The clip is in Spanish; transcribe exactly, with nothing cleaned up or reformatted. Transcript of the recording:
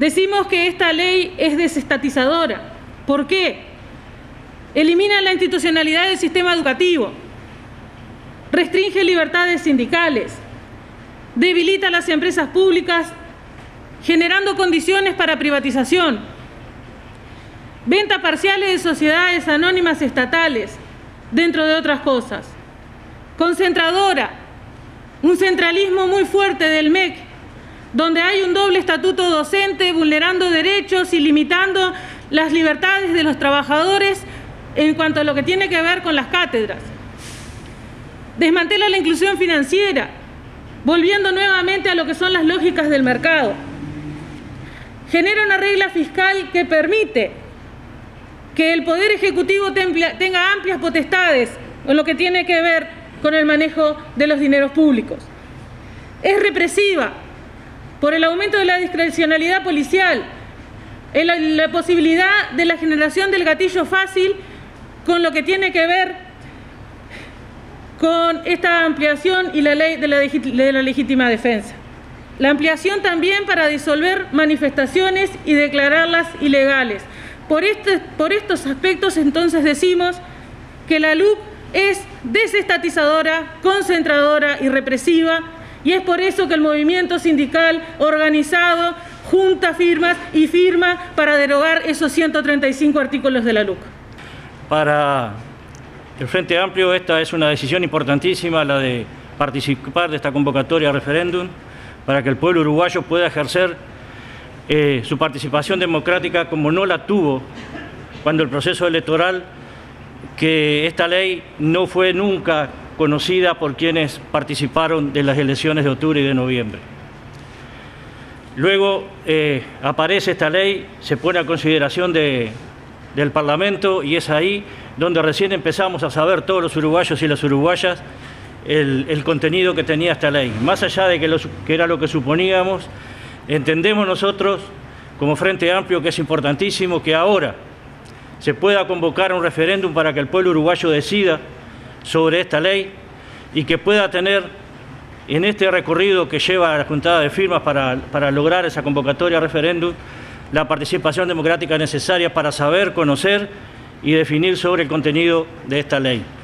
Decimos que esta ley es desestatizadora. ¿Por qué? Elimina la institucionalidad del sistema educativo, restringe libertades sindicales, debilita las empresas públicas, generando condiciones para privatización, venta parciales de sociedades anónimas estatales, dentro de otras cosas. Concentradora, un centralismo muy fuerte del M E C, donde hay un doble estatuto docente vulnerando derechos y limitando las libertades de los trabajadores en cuanto a lo que tiene que ver con las cátedras. Desmantela la inclusión financiera, volviendo nuevamente a lo que son las lógicas del mercado. Genera una regla fiscal que permite que el Poder Ejecutivo tenga amplias potestades en lo que tiene que ver con el manejo de los dineros públicos. Es represiva por el aumento de la discrecionalidad policial, en la, la posibilidad de la generación del gatillo fácil con lo que tiene que ver con esta ampliación y la ley de la, de la legítima defensa. La ampliación también para disolver manifestaciones y declararlas ilegales. Por, este, por estos aspectos, entonces, decimos que la L U C es desestatizadora, concentradora y represiva, y es por eso que el movimiento sindical organizado junta firmas y firma para derogar esos ciento treinta y cinco artículos de la L U C. Para el Frente Amplio, esta es una decisión importantísima, la de participar de esta convocatoria a referéndum, para que el pueblo uruguayo pueda ejercer eh, su participación democrática como no la tuvo cuando el proceso electoral, que esta ley no fue nunca conocida por quienes participaron de las elecciones de octubre y de noviembre. Luego eh, aparece esta ley, se pone a consideración de, del Parlamento, y es ahí donde recién empezamos a saber todos los uruguayos y las uruguayas el, el contenido que tenía esta ley. Más allá de que, lo, que era lo que suponíamos, entendemos nosotros como Frente Amplio que es importantísimo que ahora se pueda convocar un referéndum para que el pueblo uruguayo decida sobre esta ley y que pueda tener en este recorrido que lleva a la juntada de firmas para, para lograr esa convocatoria a referéndum la participación democrática necesaria para saber, conocer y definir sobre el contenido de esta ley.